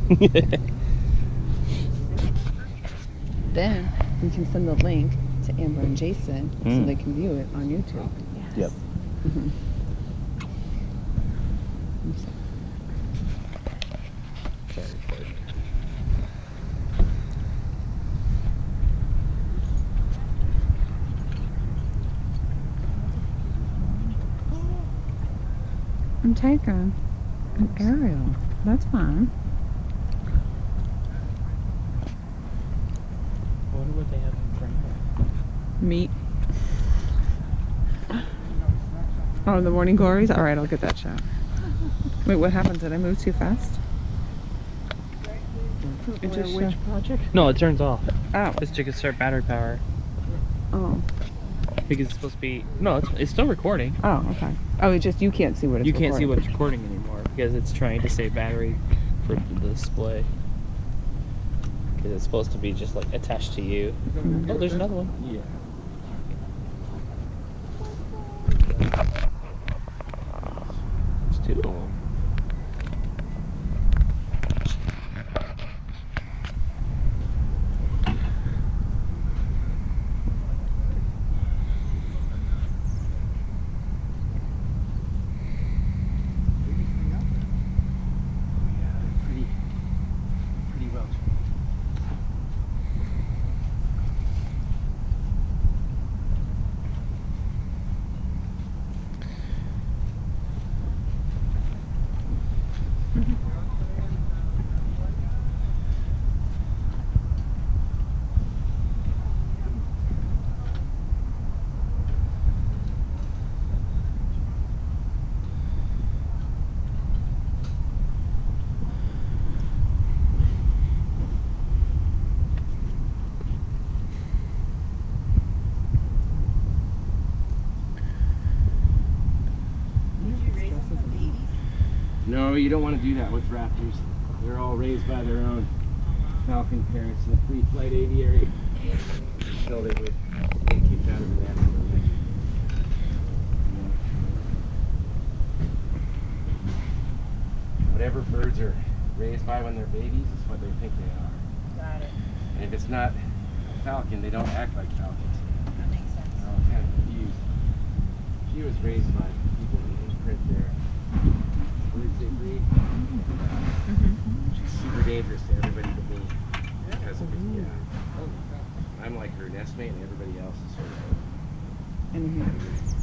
Then we can send the link to Amber and Jason so they can view it on YouTube. Yes. Yep. I'm taking an aerial. That's fine. I wonder what they have in front of Meat. Oh, the morning glories? Alright, I'll get that shot. Wait, what happened? Did I move too fast? it. Which project? No, it turns off. Oh. This chick can start battery power. Oh. Because it's supposed to be... No, it's still recording. Oh, okay. Oh, it just, you can't see what it's You can't see recording. what it's recording anymore because it's trying to save battery for the display. Because it's supposed to be just like attached to you. Oh, there's another one. Yeah. There's two of them. No, you don't want to do that with Raptors. They're all raised by their own falcon parents in a free flight aviary. So they would keep that over there. Whatever birds are raised by when they're babies is what they think they are. Got it. And if it's not a falcon, they don't act like falcons. That makes sense. So I'm kind of confused. She was raised by people in print there. Birds they breed. She's super dangerous to everybody but me. Because of it, yeah. I'm like her nestmate and everybody else is sort of And here.